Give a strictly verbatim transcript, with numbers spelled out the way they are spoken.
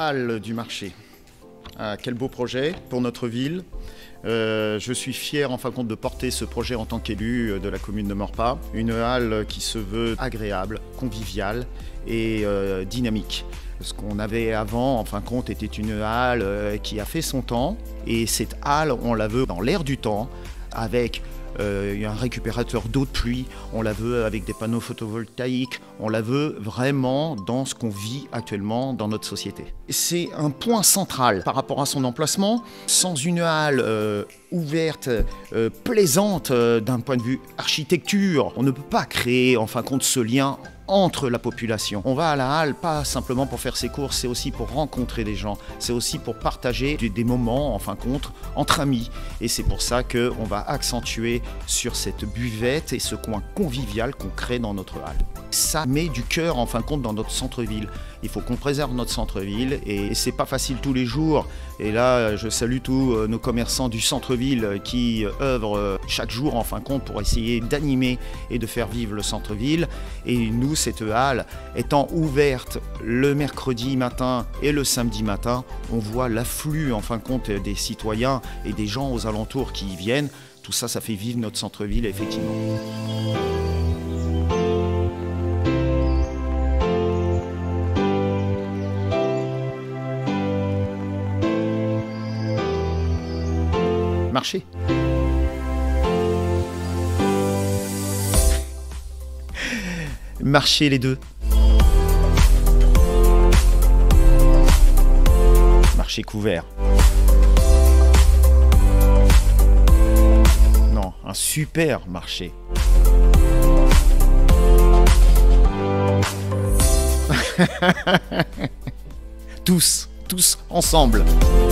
Halle du marché. Ah, quel beau projet pour notre ville. Euh, je suis fier en fin de compte de porter ce projet en tant qu'élu de la commune de Maurepas. Une halle qui se veut agréable, conviviale et euh, dynamique. Ce qu'on avait avant, en fin de compte, était une halle euh, qui a fait son temps. Et cette halle, on la veut dans l'air du temps, avec euh, un récupérateur d'eau de pluie, on la veut avec des panneaux photovoltaïques, on la veut vraiment dans ce qu'on vit actuellement dans notre société. C'est un point central par rapport à son emplacement. Sans une halle euh, ouverte, euh, plaisante euh, d'un point de vue architecture, on ne peut pas créer en fin de compte ce lien entre la population. On va à la halle pas simplement pour faire ses courses, c'est aussi pour rencontrer des gens, c'est aussi pour partager des moments en fin de compte entre amis. Et c'est pour ça qu'on va accentuer sur cette buvette et ce coin convivial qu'on crée dans notre halle. Ça met du cœur en fin de compte dans notre centre-ville. Il faut qu'on préserve notre centre-ville et c'est pas facile tous les jours. Et là, je salue tous nos commerçants du centre-ville qui œuvrent chaque jour en fin de compte pour essayer d'animer et de faire vivre le centre-ville. Et nous, cette halle étant ouverte le mercredi matin et le samedi matin, on voit l'afflux en fin de compte des citoyens et des gens aux alentours qui y viennent. Tout ça, ça fait vivre notre centre-ville effectivement. Marché. Marcher les deux. Marché couvert. Non, un super marché. Tous, tous ensemble.